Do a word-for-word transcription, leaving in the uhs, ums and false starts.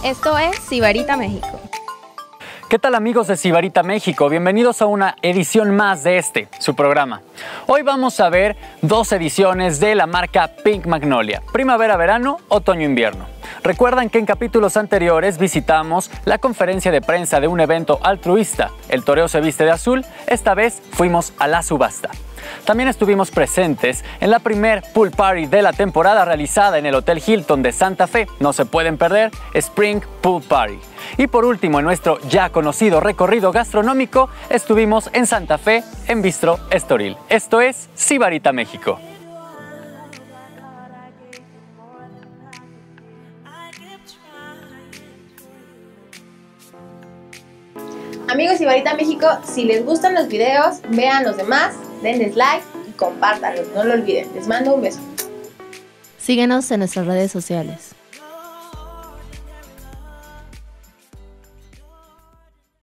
Esto es Sibarita México. ¿Qué tal, amigos de Sibarita México? Bienvenidos a una edición más de este, su programa. Hoy vamos a ver dos ediciones de la marca Pink Magnolia, primavera-verano, otoño-invierno. Recuerdan que en capítulos anteriores visitamos la conferencia de prensa de un evento altruista, El Toreo se viste de azul. Esta vez fuimos a la subasta. También estuvimos presentes en la primer pool party de la temporada realizada en el Hotel Hilton de Santa Fe. No se pueden perder, Spring Pool Party. Y por último, en nuestro ya conocido recorrido gastronómico, estuvimos en Santa Fe, en Bistro Estoril. Esto es Sibarita México. Amigos Sibarita México, si les gustan los videos, vean los demás, denles like y compártanlos, no lo olviden. Les mando un beso. Síguenos en nuestras redes sociales.